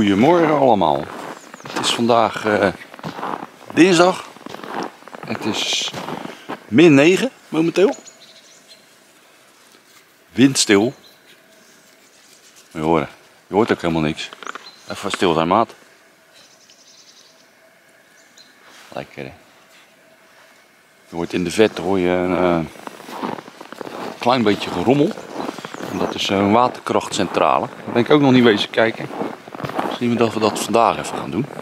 Goedemorgen allemaal. Het is vandaag dinsdag. Het is -9 momenteel. Windstil. Je hoort ook helemaal niks. Even stil zijn, maat. Lekker hè. Je hoort in de vet hoor je een klein beetje gerommel. En dat is een waterkrachtcentrale. Daar ben ik ook nog niet wezen kijken. Misschien dat we dat vandaag even gaan doen.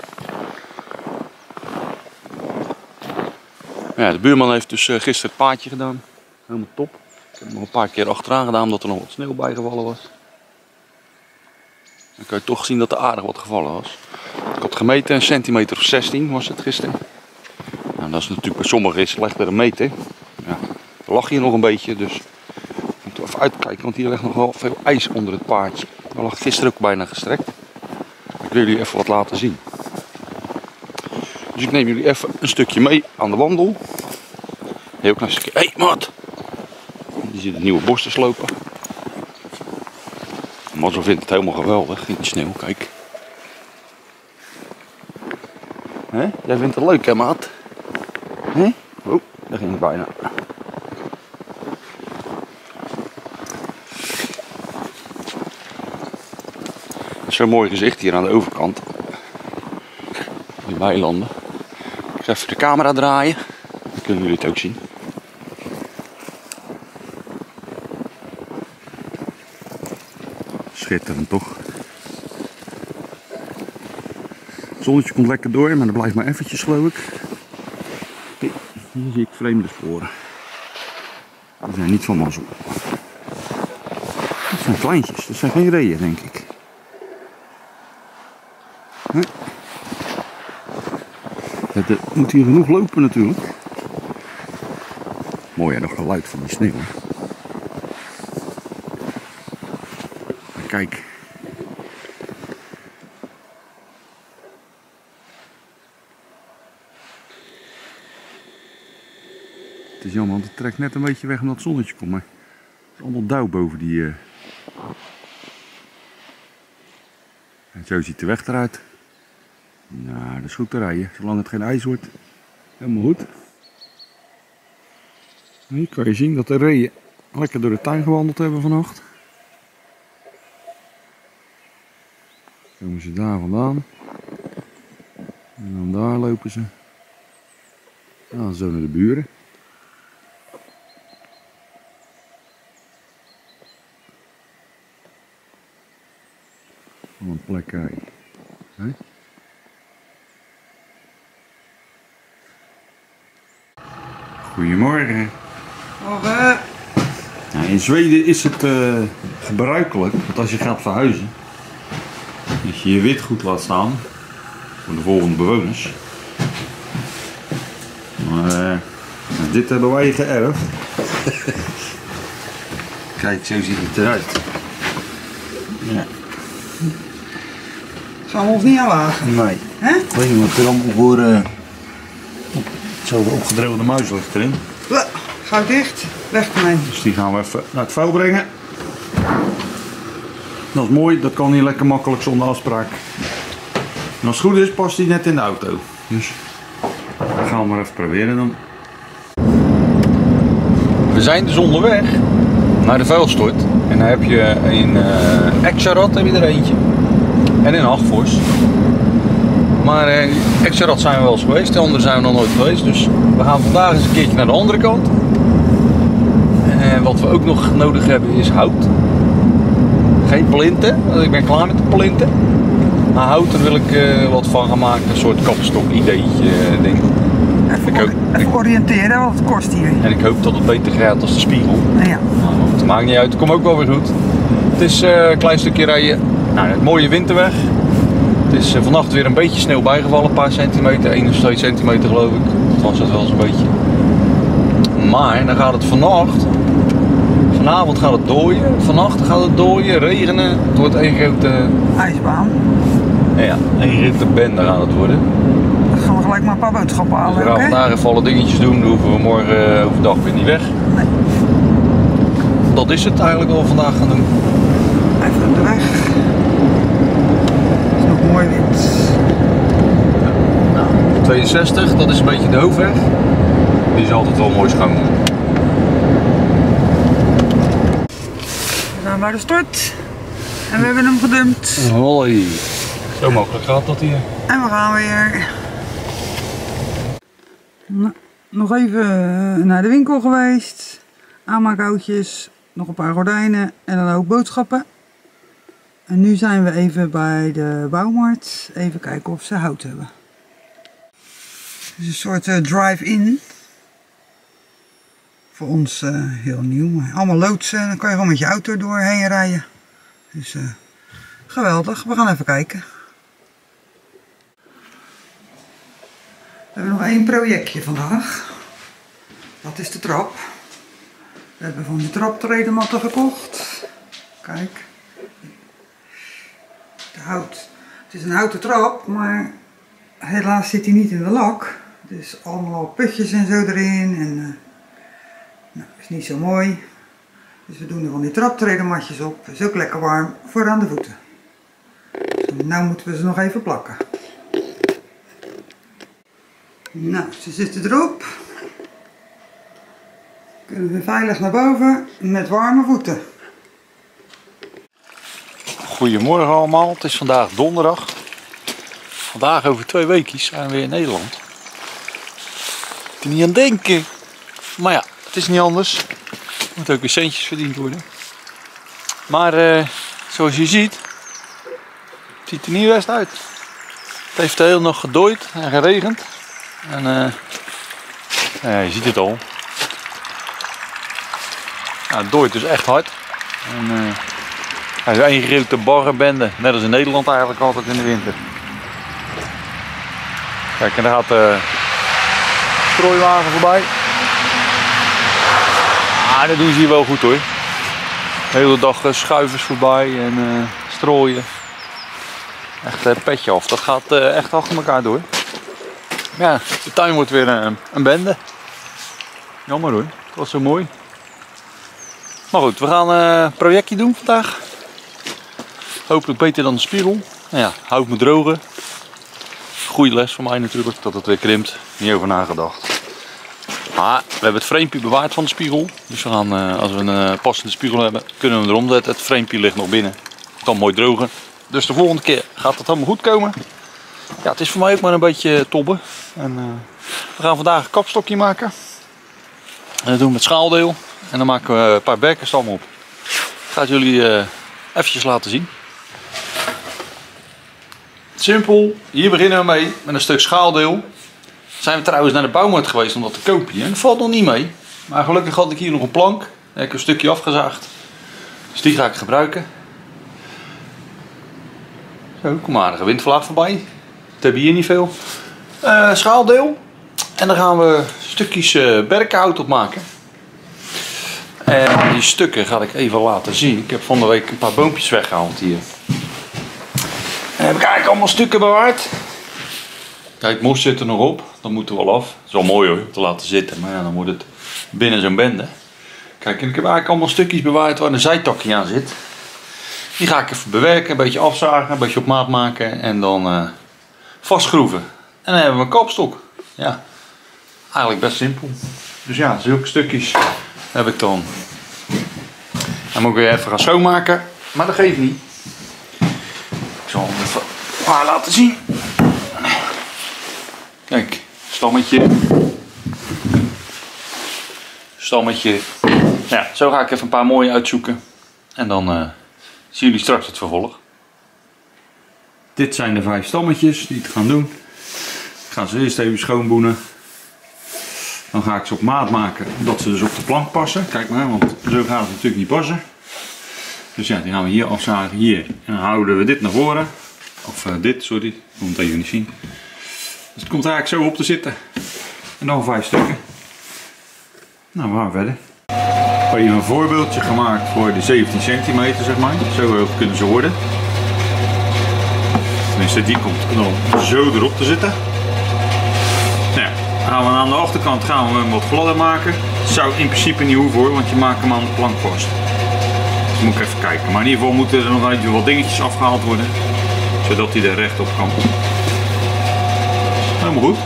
Ja, de buurman heeft dus gisteren het paadje gedaan. Helemaal top. Ik heb hem nog een paar keer achteraan gedaan omdat er nog wat sneeuw bijgevallen was. Dan kan je toch zien dat er aardig wat gevallen was. Ik had gemeten, een centimeter of 16 was het gisteren. Nou, dat is natuurlijk bij sommigen slechter een meter. Ja, er lag hier nog een beetje, dus moeten we even uitkijken, want hier ligt nog wel veel ijs onder het paardje. Dat lag gisteren ook bijna gestrekt. Ik wil jullie even wat laten zien. Dus ik neem jullie even een stukje mee aan de wandel. Heel klein stukje. Hé, maat! Die zit het nieuwe bos te slopen. Mazzel vindt het helemaal geweldig in die sneeuw, kijk. Hè? Jij vindt het leuk hè, maat? Hè? Oh, daar ging het bijna. Zo'n mooi gezicht hier aan de overkant. Die weilanden. Ik ga even de camera draaien. Dan kunnen jullie het ook zien. Schitterend toch? Het zonnetje komt lekker door, maar dat blijft maar eventjes geloof ik. Kijk, hier zie ik vreemde sporen. Die zijn niet van mazzel. Dat zijn kleintjes, dat zijn geen reeën denk ik. Nee. Er moet hier genoeg lopen natuurlijk. Mooi hè, dat geluid van die sneeuw. Maar kijk. Het is jammer, want het trekt net een beetje weg omdat het zonnetje komt. Maar het is allemaal dauw boven die... En zo ziet de weg eruit. Nou, dat is goed te rijden, zolang het geen ijs wordt. Helemaal goed. Hier kan je zien dat de reeën lekker door de tuin gewandeld hebben vannacht. Komen ze daar vandaan. En dan daar lopen ze. Dan zo naar de buren. Van een plek rijden. Goedemorgen. Morgen. Nou, in Zweden is het gebruikelijk dat als je gaat verhuizen, dat je je witgoed laat staan voor de volgende bewoners. Maar dit hebben wij geërfd. Kijk, zo ziet het eruit. Ja. Gaan we ons niet aanwagen? Nee. Hè? Ik weet niet wat er allemaal voor zoveel opgedroogde muis ligt erin. Ga dicht, weg ermee. Dus die gaan we even naar het vuil brengen. Dat is mooi, dat kan hier lekker makkelijk zonder afspraak. En als het goed is, past die net in de auto. Dus dat gaan we maar even proberen dan. We zijn dus onderweg naar de vuilstort. En dan heb je in Exarad heb je er eentje. En in Hagfors. Maar Exarad zijn we wel eens geweest, de andere zijn we nog nooit geweest. Dus we gaan vandaag eens een keertje naar de andere kant. En wat we ook nog nodig hebben is hout. Geen plinten, want ik ben klaar met de plinten. Maar hout, daar wil ik wat van gaan maken, een soort kapstok ideetje ding. Even oriënteren, wat het kost hier. En ik hoop dat het beter gaat als de spiegel. Ja. Nou, het maakt niet uit, het komt ook wel weer goed. Het is een klein stukje rijden. Nou, het mooie winterweg. Het is vannacht weer een beetje sneeuw bijgevallen, een paar centimeter, 1 of 2 centimeter geloof ik. Dat was het wel zo'n beetje. Maar dan gaat het vanavond gaat het dooien, vannacht gaat het dooien, regenen. Het wordt één grote... IJsbaan. Ja, één grote bende gaat het worden. Dan gaan we gelijk maar een paar boodschappen halen. Dus we gaan vandaag even alle dingetjes doen, dan hoeven we morgen overdag weer niet weg. Nee. Dat is het eigenlijk wat we vandaag gaan doen. Even de weg. mooi wit. 62, dat is een beetje de hoofdweg. Die is altijd wel mooi schoon. We zijn bij de stort. En we hebben hem gedumpt. Hoi. Zo makkelijk gaat dat hier. En we gaan weer. Nou, nog even naar de winkel geweest. Aanmaakhoutjes, nog een paar gordijnen en dan ook boodschappen. En nu zijn we even bij de bouwmarkt. Even kijken of ze hout hebben. Het is een soort drive-in. Voor ons heel nieuw. Allemaal loodsen, dan kan je gewoon met je auto doorheen rijden. Dus geweldig, we gaan even kijken. We hebben nog één projectje vandaag. Dat is de trap. We hebben van de traptredematten gekocht. Kijk. De hout. Het is een houten trap, maar helaas zit hij niet in de lak. Dus allemaal putjes en zo erin. En nou, is niet zo mooi. Dus we doen er van die traptredematjes op. Is ook lekker warm voor aan de voeten. Dus nou moeten we ze nog even plakken. Nou, ze zitten erop. Kunnen we veilig naar boven met warme voeten. Goedemorgen allemaal, het is vandaag donderdag. Vandaag over 2 weekjes zijn we weer in Nederland. Ik kan niet aan denken. Maar ja, het is niet anders. Er moeten ook weer centjes verdiend worden. Maar zoals je ziet, het ziet er niet best uit. Het heeft de hele nacht gedooid en geregend. En ja, je ziet het al. Ja, het dooit dus echt hard. En, het is één grote barrenbende, net als in Nederland eigenlijk altijd in de winter. Kijk, en daar gaat de strooiwagen voorbij. Ah, dat doen ze hier wel goed hoor. De hele dag schuivers voorbij en strooien. Echt petje af, dat gaat echt achter elkaar door. Ja, de tuin wordt weer een bende. Jammer hoor, het was zo mooi. Maar goed, we gaan een projectje doen vandaag. Hopelijk beter dan de spiegel. Nou ja, hout me drogen. Goeie les voor mij natuurlijk, dat het weer krimpt. Niet over nagedacht. Maar we hebben het framepje bewaard van de spiegel. Dus we gaan, als we een passende spiegel hebben, kunnen we hem erom zetten. Het framepje ligt nog binnen. Het kan mooi drogen. Dus de volgende keer gaat het helemaal goed komen. Ja, het is voor mij ook maar een beetje tobben. En, we gaan vandaag een kapstokje maken. En dat doen we met schaaldeel. En dan maken we een paar berkenstammen op. Ik ga het jullie eventjes laten zien. Simpel, hier beginnen we mee met een stuk schaaldeel. Zijn we trouwens naar de bouwmarkt geweest om dat te kopen. En dat valt nog niet mee. Maar gelukkig had ik hier nog een plank. Daar heb ik een stukje afgezaagd. Dus die ga ik gebruiken. Zo, kom maar, aardige windvlaag voorbij. Dat hebben we hier niet veel. Schaaldeel. En dan gaan we stukjes berkenhout op maken. En die stukken ga ik even laten zien. Ik heb van de week een paar boompjes weggehaald hier. En heb ik eigenlijk allemaal stukken bewaard. Kijk, mos zit er nog op. Dat moet er wel af. Dat is wel mooi hoor, te laten zitten. Maar ja, dan wordt het binnen zo'n bende. Kijk, en ik heb eigenlijk allemaal stukjes bewaard waar een zijtakje aan zit. Die ga ik even bewerken, een beetje afzagen, een beetje op maat maken. En dan vastschroeven. En dan hebben we een kapstok. Ja, eigenlijk best simpel. Dus ja, zulke stukjes heb ik dan. Dan moet ik weer even gaan schoonmaken. Maar dat geeft niet. Ik zal hem even laten zien. Kijk, stammetje. Stammetje. Ja, zo ga ik even een paar mooie uitzoeken. En dan zien jullie straks het vervolg. Dit zijn de 5 stammetjes die het gaan doen. Ik ga ze eerst even schoonboenen. Dan ga ik ze op maat maken, dat ze dus op de plank passen. Kijk maar, want zo gaat het natuurlijk niet passen. Dus ja, die gaan we hier afzagen, hier. En dan houden we dit naar voren. Of dit, sorry, ik kon het even niet zien. Dus het komt eigenlijk zo op te zitten. En dan 5 stukken. Nou, we gaan verder. Ik heb hier een voorbeeldje gemaakt voor de 17 centimeter, zeg maar. Zo hoog kunnen ze worden. Tenminste, die komt dan zo erop te zitten. Nou ja, gaan we aan de achterkant gaan we hem wat gladder maken. Dat zou in principe niet hoeven hoor, want je maakt hem aan de plank vast. Dus moet ik even kijken. Maar in ieder geval moeten er nog even wat dingetjes afgehaald worden. zodat hij er rechtop kan. Helemaal goed.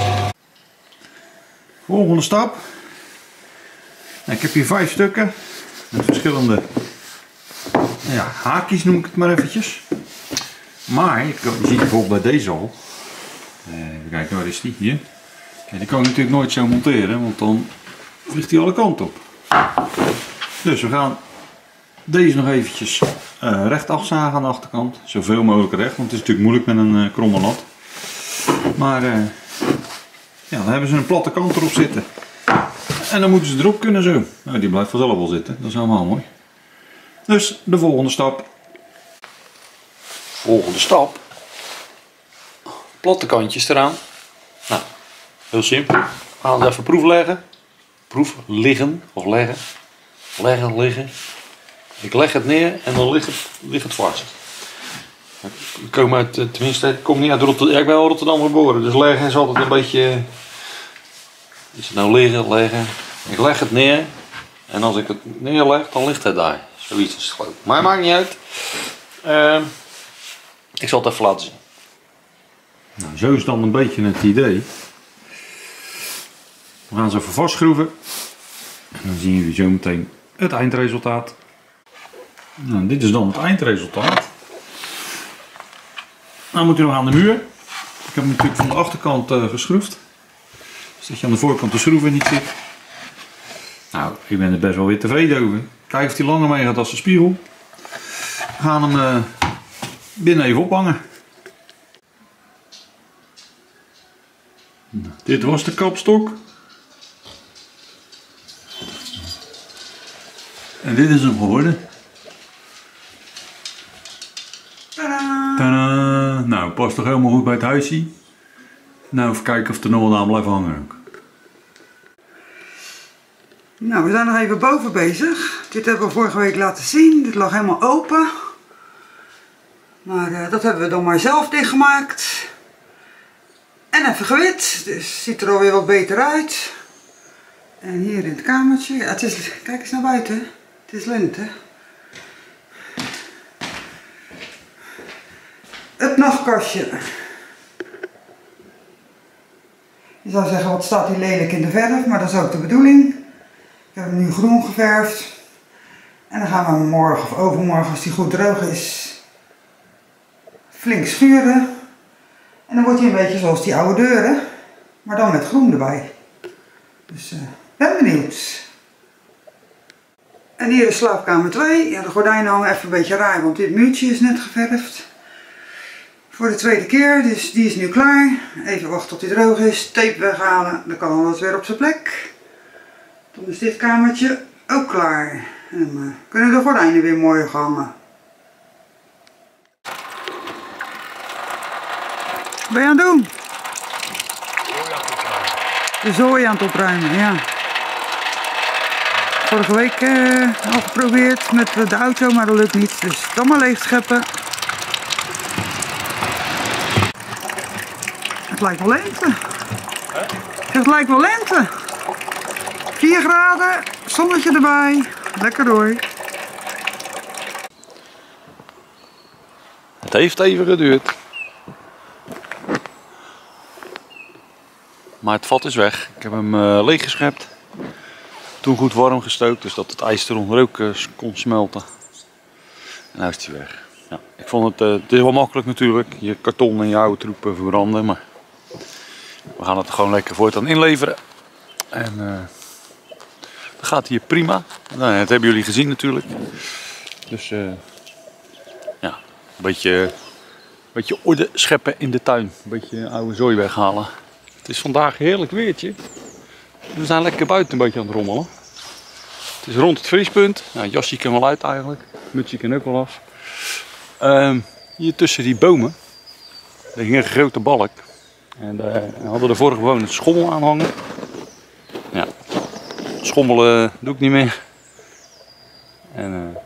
Volgende stap. Ik heb hier 5 stukken met verschillende haakjes, noem ik het maar eventjes. Maar je ziet bijvoorbeeld bij deze al. Even kijken, waar is die? Hier. Ja, die kan ik natuurlijk nooit zo monteren, want dan vliegt hij alle kanten op. Dus we gaan deze nog eventjes recht afzagen aan de achterkant. Zoveel mogelijk recht, want het is natuurlijk moeilijk met een kromme lat. Maar ja, dan hebben ze een platte kant erop zitten. En dan moeten ze erop kunnen zo. Nou, die blijft vanzelf wel zitten, dat is helemaal mooi. Dus de volgende stap. Volgende stap. Platte kantjes eraan. Nou, heel simpel. We gaan het even proef leggen. Proef liggen of leggen. Leggen, liggen. Ik leg het neer en dan ligt het vast. Ik kom uit, tenminste, ik kom niet uit Rotterdam. Ja, ik ben wel Rotterdam geboren, dus leggen is altijd een beetje. Is het nou liggen, leggen? Ik leg het neer en als ik het neerleg, dan ligt het daar. Zoiets is het geloof ik. Maar maakt niet uit. Ik zal het even laten zien. Nou, zo is dan een beetje het idee. We gaan ze even vastschroeven. En dan zien jullie zo meteen het eindresultaat. Nou, dit is dan het eindresultaat. Nou moet hij nog aan de muur. Ik heb hem natuurlijk van de achterkant geschroefd. Zodat je aan de voorkant de schroeven niet zit. Nou, ik ben er best wel weer tevreden over. Kijk of hij langer mee gaat als de spiegel. We gaan hem binnen even ophangen. Nou, dit was de kapstok. En dit is hem geworden. Tadaa! Tadaa! Nou, past toch helemaal goed bij het huisje. Nou, even kijken of er nog wat aan blijft hangen ook. Nou, we zijn nog even boven bezig. Dit hebben we vorige week laten zien. Dit lag helemaal open. Maar dat hebben we dan maar zelf dichtgemaakt. En even gewit. Dus het ziet er alweer wat beter uit. En hier in het kamertje. Ja, het is, kijk eens naar buiten. Het is lente. Het nachtkastje. Je zou zeggen, wat staat hier lelijk in de verf, maar dat is ook de bedoeling. Ik heb hem nu groen geverfd. En dan gaan we hem morgen of overmorgen, als die goed droog is, flink schuren. En dan wordt hij een beetje zoals die oude deuren, maar dan met groen erbij. Dus ben benieuwd. En hier is slaapkamer 2. Ja, de gordijnen hangen even een beetje raar, want dit muurtje is net geverfd. Voor de tweede keer, dus die is nu klaar. Even wachten tot hij droog is. Tape weghalen, dan kan alles weer op zijn plek. Dan is dit kamertje ook klaar. En dan kunnen de gordijnen weer mooi hangen. Wat ben je aan het doen? De zooi aan het opruimen, ja. Vorige week al geprobeerd met de auto, maar dat lukt niet. Dus dan maar leeg scheppen. Het lijkt wel lente. Het lijkt wel lente. 4 graden, zonnetje erbij. Lekker hoor. Het heeft even geduurd. Maar het vat is weg. Ik heb hem leeg geschept. Toen goed warm gestookt, dus dat het ijs eronder ook kon smelten. En nu is hij weg. Ja, ik vond het is wel makkelijk natuurlijk. Je karton en je oude troepen verbranden. Maar we gaan het gewoon lekker voortaan inleveren. En dat gaat hier prima. Nou, dat hebben jullie gezien natuurlijk. Dus ja, een beetje orde scheppen in de tuin. Een beetje oude zooi weghalen. Het is vandaag heerlijk weertje. We zijn lekker buiten een beetje aan het rommelen. Het is rond het vriespunt. Nou, jasje kan wel uit eigenlijk. Mutsje kan ook wel af. Hier tussen die bomen. Er ging een grote balk. En daar hadden de vorige bewoners schommel aan hangen. Ja, schommelen doe ik niet meer. En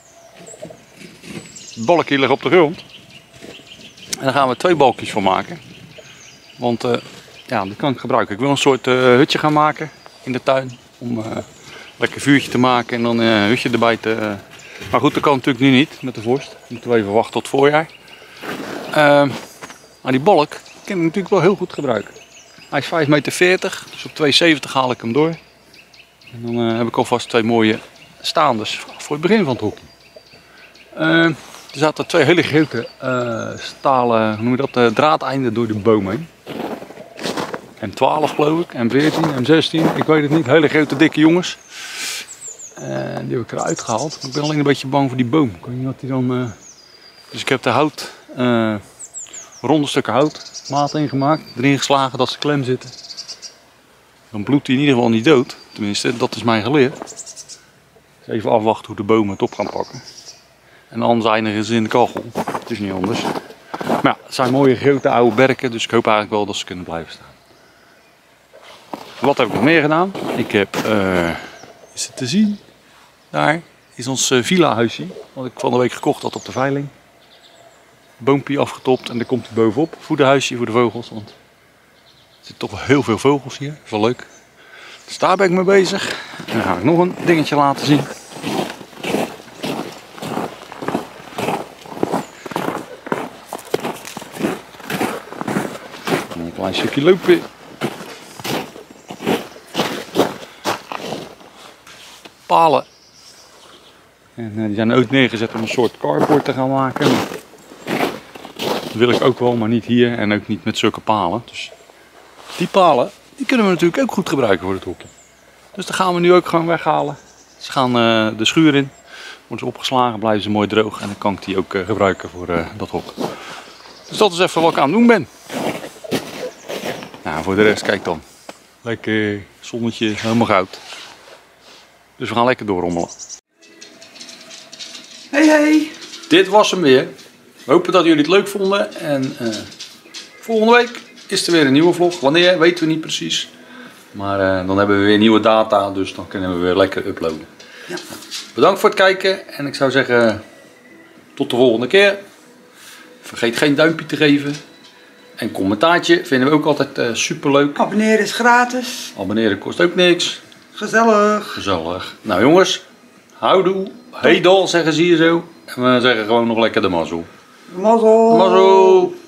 het balkje ligt op de grond. En daar gaan we 2 balkjes van maken. Want ja, die kan ik gebruiken. Ik wil een soort hutje gaan maken in de tuin. Om lekker vuurtje te maken en dan een hutje erbij te... Maar goed, dat kan natuurlijk nu niet met de vorst. Moeten we even wachten tot voorjaar. Maar die balk kan ik natuurlijk wel heel goed gebruiken. Hij is 5,40 meter, dus op 2,70 haal ik hem door. En dan heb ik alvast 2 mooie staanders voor het begin van het hockey. Er zaten 2 hele grote stalen, hoe noem je dat, draadeinden door de boom heen. M12 geloof ik, M14, M16, ik weet het niet. Hele grote dikke jongens. Die heb ik eruit gehaald. Ik ben alleen een beetje bang voor die boom. Ik weet niet wat die dan... Dus ik heb de hout, ronde stukken hout, maat ingemaakt, erin geslagen dat ze klem zitten. Dan bloedt hij in ieder geval niet dood. Tenminste, dat is mij geleerd. Dus even afwachten hoe de bomen het op gaan pakken. En anders eindigen ze in de kachel. Het is niet anders. Maar ja, het zijn mooie grote oude berken, dus ik hoop eigenlijk wel dat ze kunnen blijven staan. Wat heb ik nog meer gedaan? Ik heb, is het te zien? Daar is ons villa huisje. Wat ik van de week gekocht had op de veiling. Boompje afgetopt en daar komt hij bovenop. Voederhuisje voor de vogels. Want er zitten toch wel heel veel vogels hier. Dat is wel leuk. Dus daar ben ik mee bezig. En dan ga ik nog een dingetje laten zien. En een klein stukje lopen. Palen. En die zijn ook neergezet om een soort carport te gaan maken. Dat wil ik ook wel, maar niet hier en ook niet met zulke palen. Dus die palen die kunnen we natuurlijk ook goed gebruiken voor het hockey. Dus dat gaan we nu ook gewoon weghalen. Ze gaan de schuur in, worden ze opgeslagen, blijven ze mooi droog en dan kan ik die ook gebruiken voor dat hok. Dus dat is even wat ik aan het doen ben. Nou, voor de rest, kijk dan. Lekker zonnetje, helemaal goud. Dus we gaan lekker doorrommelen. Hey! Dit was hem weer. We hopen dat jullie het leuk vonden. En volgende week is er weer een nieuwe vlog. Wanneer, weten we niet precies. Maar dan hebben we weer nieuwe data. Dus dan kunnen we weer lekker uploaden. Ja. Bedankt voor het kijken. En ik zou zeggen, tot de volgende keer. Vergeet geen duimpje te geven. En commentaartje vinden we ook altijd super leuk. Abonneren is gratis. Abonneren kost ook niks. Gezellig. Gezellig. Nou jongens, houdoe. Hey dol zeggen ze hier zo. En we zeggen gewoon nog lekker de mazzel. Mazzel. Mazzel.